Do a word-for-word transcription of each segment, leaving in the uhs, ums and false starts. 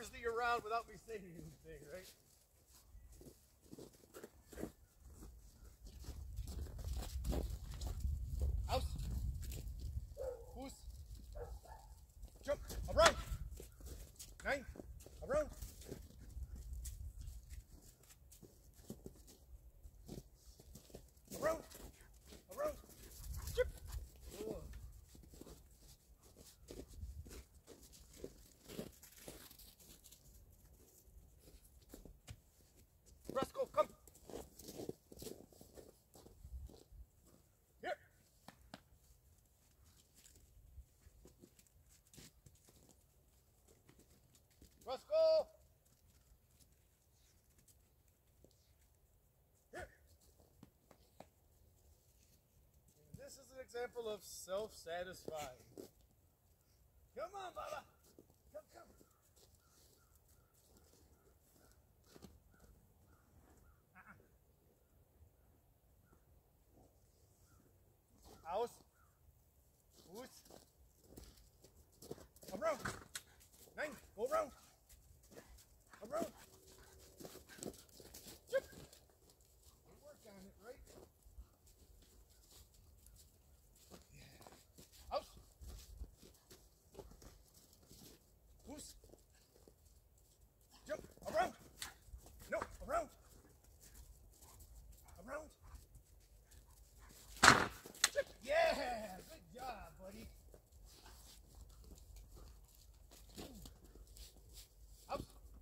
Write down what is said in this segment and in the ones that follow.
watches the year round without me saying anything, right? House. Goose. Jump. Around. Nine. Around. Around. Around. Chip. Oh. Rosco, come. Here. Rosco. Here. And this is an example of self-satisfying. Come on, Baba. Come, come. House. Goose. Around. Nine. Go around. Around. Chip. We work on it, right? Yeah. House. Goose. Jump. Around. No. Around. Around. Yeah, good job, buddy. Out.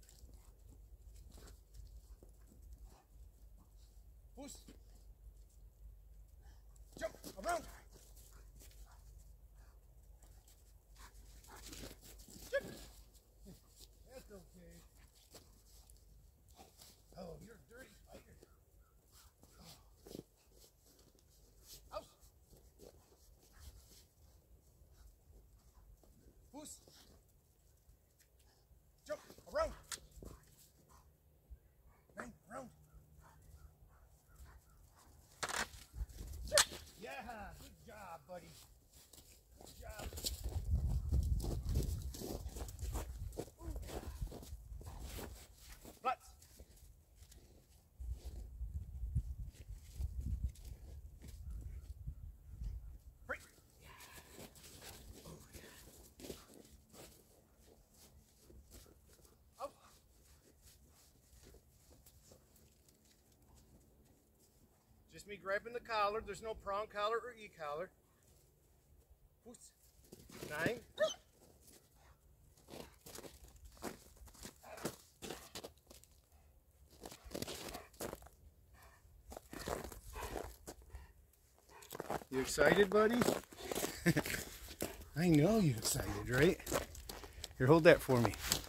Goose. Jump around. Jump. That's okay. Oh, you're a dirty spider. House. Goose. Jump around. Nine around. Yeah, good job, buddy. Good job. Flats. Break. Out. Just me grabbing the collar. There's no prong collar or e-collar. Goose. Nine. You excited, buddy? I know you're excited, right? Here, hold that for me.